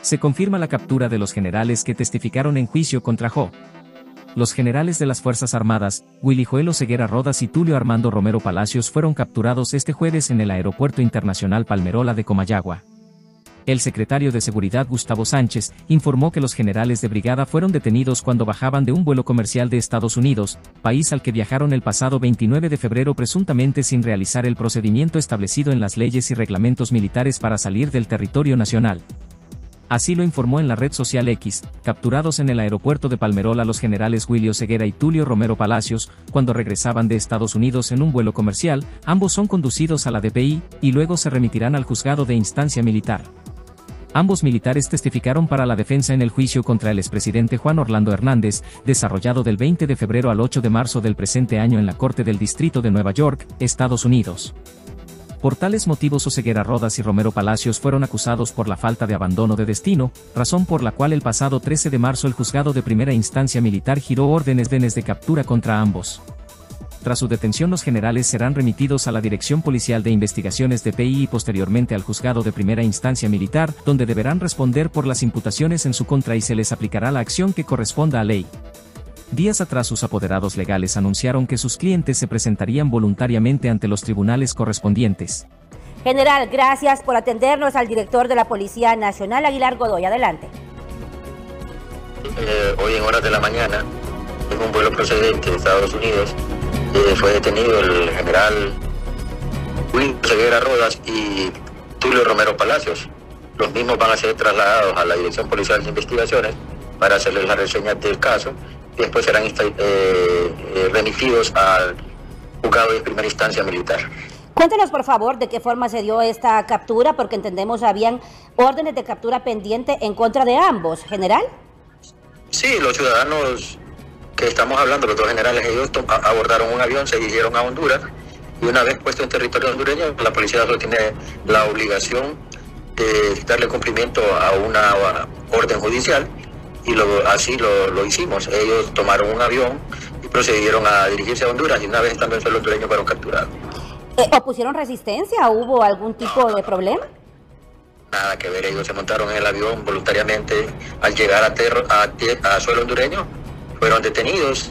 Se confirma la captura de los generales que testificaron en juicio contra Jo. Los generales de las Fuerzas Armadas, Willy Joel Oseguera Rodas y Tulio Armando Romero Palacios fueron capturados este jueves en el Aeropuerto Internacional Palmerola de Comayagua. El secretario de Seguridad Gustavo Sánchez informó que los generales de brigada fueron detenidos cuando bajaban de un vuelo comercial de Estados Unidos, país al que viajaron el pasado 29 de febrero presuntamente sin realizar el procedimiento establecido en las leyes y reglamentos militares para salir del territorio nacional. Así lo informó en la red social X, capturados en el aeropuerto de Palmerola los generales Willy Oseguera y Tulio Romero Palacios, cuando regresaban de Estados Unidos en un vuelo comercial, ambos son conducidos a la DPI, y luego se remitirán al juzgado de instancia militar. Ambos militares testificaron para la defensa en el juicio contra el expresidente Juan Orlando Hernández, desarrollado del 20 de febrero al 8 de marzo del presente año en la Corte del Distrito de Nueva York, Estados Unidos. Por tales motivos Oseguera Rodas y Romero Palacios fueron acusados por la falta de abandono de destino, razón por la cual el pasado 13 de marzo el juzgado de primera instancia militar giró órdenes de captura contra ambos. Tras su detención los generales serán remitidos a la Dirección Policial de Investigaciones DPI y posteriormente al juzgado de primera instancia militar, donde deberán responder por las imputaciones en su contra y se les aplicará la acción que corresponda a ley. Días atrás sus apoderados legales anunciaron que sus clientes se presentarían voluntariamente ante los tribunales correspondientes. General, gracias por atendernos. Al director de la Policía Nacional, Aguilar Godoy. Adelante. Hoy en horas de la mañana, en un vuelo procedente de Estados Unidos, fue detenido el general Willy Oseguera Rodas y Tulio Romero Palacios. Los mismos van a ser trasladados a la Dirección Policial de Investigaciones para hacerles la reseña del caso. Después serán remitidos al juzgado de primera instancia militar. Cuéntenos, por favor, de qué forma se dio esta captura, porque entendemos habían órdenes de captura pendiente en contra de ambos. ¿General? Sí, los ciudadanos que estamos hablando, los dos generales, ellos abordaron un avión, se dirigieron a Honduras, y una vez puesto en territorio hondureño, la policía solo tiene la obligación de darle cumplimiento a una orden judicial. Y así lo hicimos. Ellos tomaron un avión y procedieron a dirigirse a Honduras y una vez estando en suelo hondureño fueron capturados. ¿Opusieron resistencia? ¿Hubo algún tipo de problema? Nada que ver, ellos se montaron en el avión voluntariamente. Al llegar a suelo hondureño fueron detenidos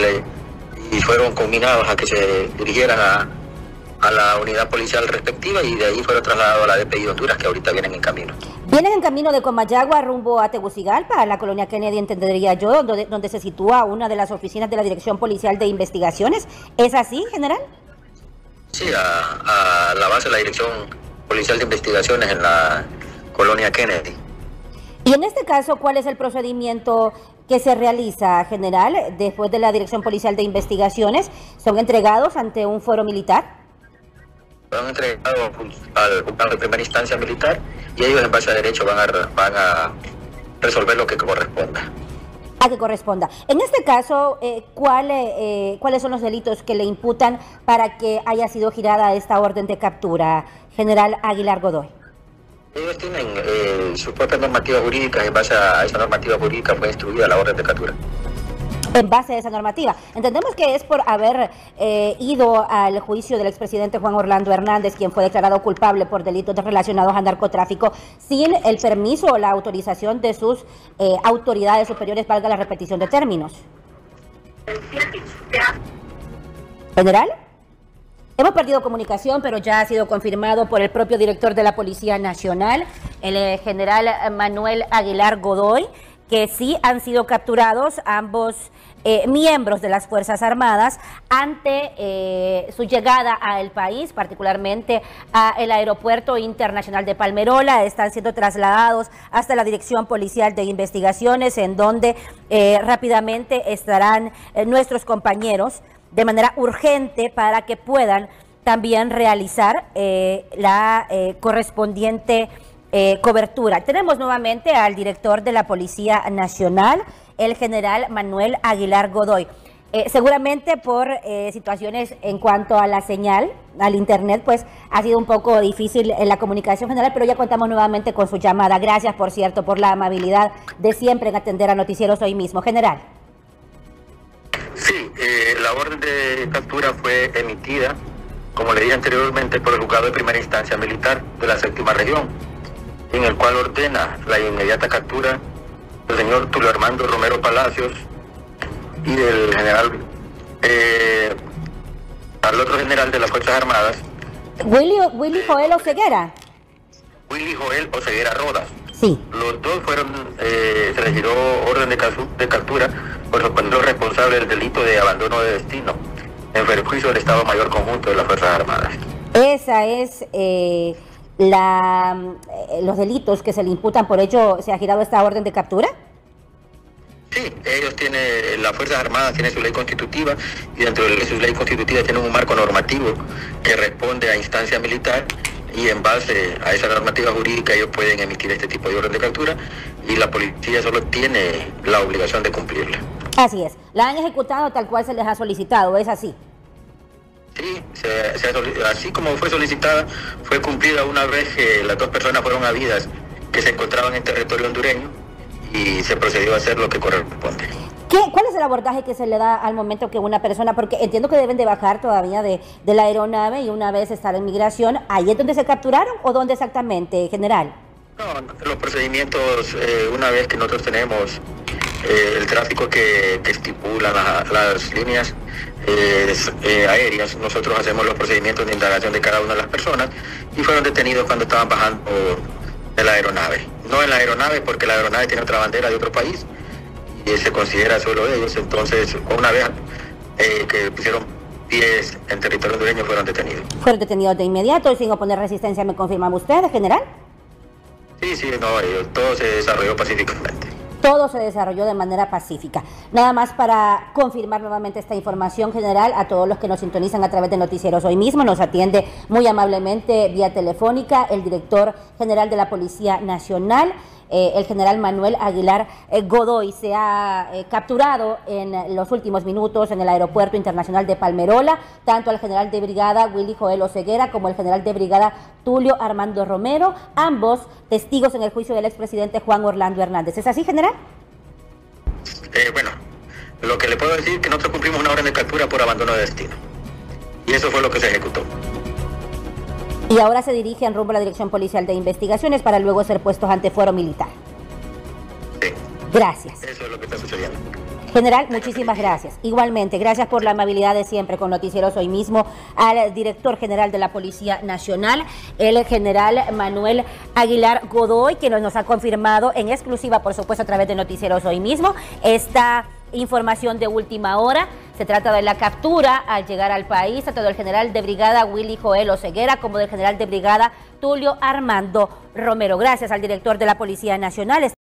y fueron conminados a que se dirigieran a la unidad policial respectiva y de ahí fueron trasladados a la DPI de Honduras, que ahorita vienen en camino. Vienen en camino de Comayagua rumbo a Tegucigalpa, a la colonia Kennedy, entendería yo, donde se sitúa una de las oficinas de la Dirección Policial de Investigaciones. ¿Es así, general? Sí, a la base de la Dirección Policial de Investigaciones en la colonia Kennedy. Y en este caso, ¿cuál es el procedimiento que se realiza, general? Después de la Dirección Policial de Investigaciones, ¿son entregados ante un foro militar? Son entregados al juzgado de primera instancia militar y ellos en base a derecho van a resolver lo que corresponda. A que corresponda. En este caso, ¿cuáles son los delitos que le imputan para que haya sido girada esta orden de captura, general Aguilar Godoy? Ellos tienen sus propias normativas jurídicas, en base a esa normativa jurídica fue instruida la orden de captura. En base a esa normativa. Entendemos que es por haber ido al juicio del expresidente Juan Orlando Hernández, quien fue declarado culpable por delitos relacionados a narcotráfico, sin el permiso o la autorización de sus autoridades superiores, valga la repetición de términos. ¿General? Hemos perdido comunicación, pero ya ha sido confirmado por el propio director de la Policía Nacional, el general Manuel Aguilar Godoy, que sí han sido capturados ambos miembros de las Fuerzas Armadas ante su llegada al país, particularmente al Aeropuerto Internacional de Palmerola. Están siendo trasladados hasta la Dirección Policial de Investigaciones, en donde rápidamente estarán nuestros compañeros de manera urgente para que puedan también realizar la correspondiente cobertura. Tenemos nuevamente al director de la Policía Nacional, el general Manuel Aguilar Godoy. Seguramente por situaciones en cuanto a la señal, al internet, pues ha sido un poco difícil la comunicación general, pero ya contamos nuevamente con su llamada. Gracias, por cierto, por la amabilidad de siempre en atender a Noticieros Hoy Mismo. General. Sí, la orden de captura fue emitida, como le dije anteriormente, por el juzgado de primera instancia militar de la séptima región. en el cual ordena la inmediata captura del señor Tulio Armando Romero Palacios y del general, al otro general de las Fuerzas Armadas, Willy Joel Oseguera. Willy Joel Oseguera Rodas. Sí. Los dos fueron, se les dio orden de captura por los responsables del delito de abandono de destino en perjuicio del Estado Mayor Conjunto de las Fuerzas Armadas. Esa es los delitos que se le imputan, por ello se ha girado esta orden de captura. Sí, ellos tienen, las Fuerzas Armadas tienen su ley constitutiva y dentro de su ley constitutiva tienen un marco normativo que responde a instancia militar y en base a esa normativa jurídica ellos pueden emitir este tipo de orden de captura y la policía solo tiene la obligación de cumplirla. Así es, la han ejecutado tal cual se les ha solicitado, ¿es así? Sí, así como fue solicitada, fue cumplida una vez que las dos personas fueron habidas que se encontraban en territorio hondureño y se procedió a hacer lo que corresponde. ¿Cuál es el abordaje que se le da al momento que una persona, porque entiendo que deben de bajar todavía de la aeronave y una vez estar en migración, ¿ahí es donde se capturaron o dónde exactamente, general? No, los procedimientos, una vez que nosotros tenemos el tráfico que estipulan las líneas aéreas, nosotros hacemos los procedimientos de indagación de cada una de las personas y fueron detenidos cuando estaban bajando de la aeronave. No en la aeronave porque la aeronave tiene otra bandera de otro país y se considera solo de ellos, entonces una vez que pusieron pies en territorio hondureño fueron detenidos. Fueron detenidos de inmediato y sin oponer resistencia, ¿me confirman ustedes, general? Sí, no, todo se desarrolló pacíficamente. Todo se desarrolló de manera pacífica. Nada más para confirmar nuevamente esta información, general, a todos los que nos sintonizan a través de Noticieros Hoy Mismo, nos atiende muy amablemente vía telefónica el director general de la Policía Nacional, el general Manuel Aguilar Godoy. Se ha capturado en los últimos minutos en el Aeropuerto Internacional de Palmerola, tanto al general de brigada Willy Joel Oseguera como el general de brigada Tulio Armando Romero, ambos testigos en el juicio del expresidente Juan Orlando Hernández. ¿Es así, general? Bueno, lo que le puedo decir es que nosotros cumplimos una orden de captura por abandono de destino. Y eso fue lo que se ejecutó. Y ahora se dirigen rumbo a la Dirección Policial de Investigaciones para luego ser puestos ante fuero militar. Sí. Gracias. Eso es lo que está sucediendo. General, muchísimas gracias. Igualmente, gracias por la amabilidad de siempre con Noticieros Hoy Mismo al director general de la Policía Nacional, el general Manuel Aguilar Godoy, que nos ha confirmado en exclusiva, por supuesto, a través de Noticieros Hoy Mismo, esta información de última hora. Se trata de la captura al llegar al país tanto del general de brigada Willy Joel Oseguera como del general de brigada Tulio Armando Romero. Gracias al director de la Policía Nacional.